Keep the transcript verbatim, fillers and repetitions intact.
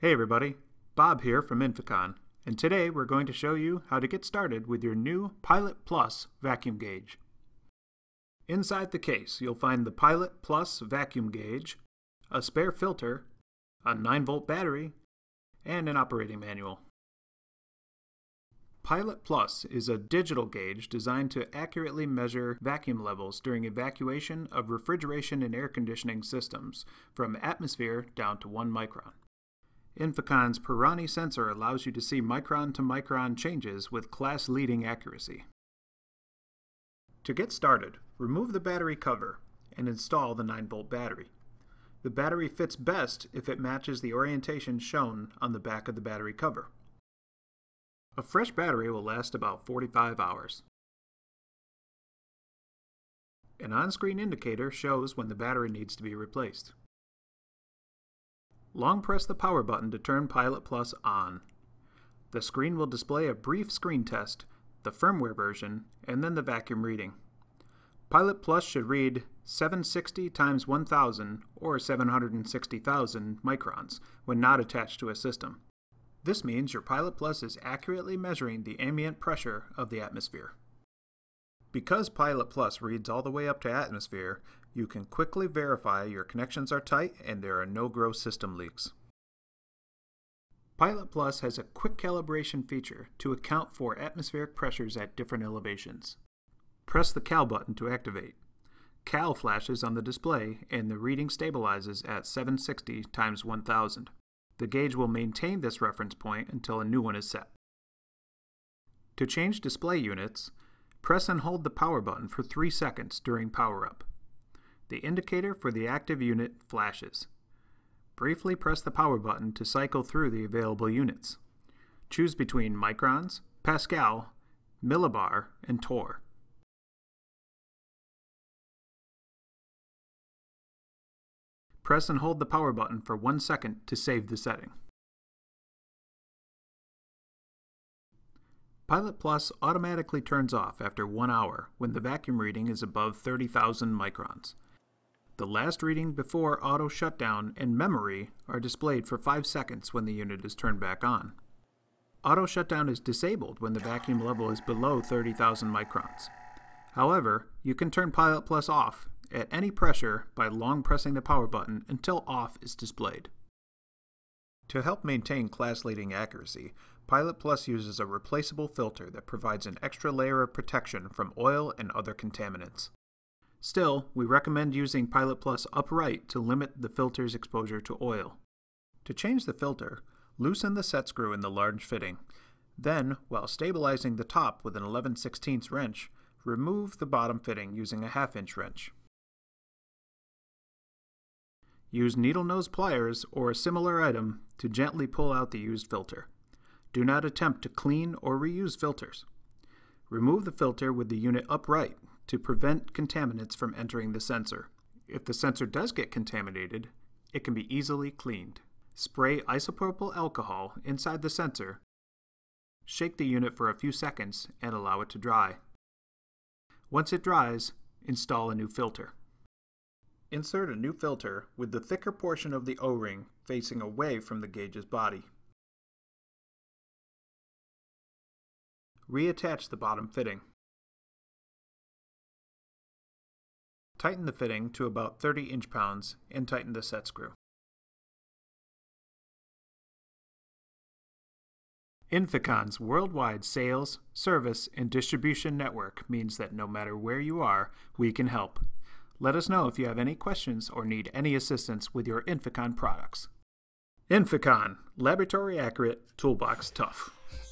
Hey everybody, Bob here from INFICON, and today we're going to show you how to get started with your new Pilot Plus vacuum gauge. Inside the case, you'll find the Pilot Plus vacuum gauge, a spare filter, a nine volt battery, and an operating manual. Pilot Plus is a digital gauge designed to accurately measure vacuum levels during evacuation of refrigeration and air conditioning systems from atmosphere down to one micron. INFICON's Pirani sensor allows you to see micron-to-micron changes with class-leading accuracy. To get started, remove the battery cover and install the nine volt battery. The battery fits best if it matches the orientation shown on the back of the battery cover. A fresh battery will last about forty-five hours. An on-screen indicator shows when the battery needs to be replaced. Long press the power button to turn Pilot Plus on. The screen will display a brief screen test, the firmware version, and then the vacuum reading. Pilot Plus should read seven sixty times one thousand or seven hundred sixty thousand microns when not attached to a system. This means your Pilot Plus is accurately measuring the ambient pressure of the atmosphere. Because Pilot Plus reads all the way up to atmosphere, you can quickly verify your connections are tight and there are no gross system leaks. Pilot Plus has a quick calibration feature to account for atmospheric pressures at different elevations. Press the Cal button to activate. Cal flashes on the display and the reading stabilizes at seven sixty times one thousand. The gauge will maintain this reference point until a new one is set. To change display units, press and hold the power button for three seconds during power-up. The indicator for the active unit flashes. Briefly press the power button to cycle through the available units. Choose between microns, Pascal, millibar, and torr. Press and hold the power button for one second to save the setting. Pilot Plus automatically turns off after one hour when the vacuum reading is above thirty thousand microns. The last reading before auto shutdown and memory are displayed for five seconds when the unit is turned back on. Auto shutdown is disabled when the vacuum level is below thirty thousand microns. However, you can turn Pilot Plus off at any pressure by long pressing the power button until off is displayed. To help maintain class-leading accuracy, Pilot Plus uses a replaceable filter that provides an extra layer of protection from oil and other contaminants. Still, we recommend using Pilot Plus upright to limit the filter's exposure to oil. To change the filter, loosen the set screw in the large fitting. Then, while stabilizing the top with an eleven sixteenths wrench, remove the bottom fitting using a half inch wrench. Use needle nose pliers or a similar item to gently pull out the used filter. Do not attempt to clean or reuse filters. Remove the filter with the unit upright to prevent contaminants from entering the sensor. If the sensor does get contaminated, it can be easily cleaned. Spray isopropyl alcohol inside the sensor, shake the unit for a few seconds, and allow it to dry. Once it dries, install a new filter. Insert a new filter with the thicker portion of the O-ring facing away from the gauge's body. Reattach the bottom fitting. Tighten the fitting to about thirty inch pounds and tighten the set screw. INFICON's worldwide sales, service, and distribution network means that no matter where you are, we can help. Let us know if you have any questions or need any assistance with your INFICON products. INFICON, laboratory accurate, toolbox tough.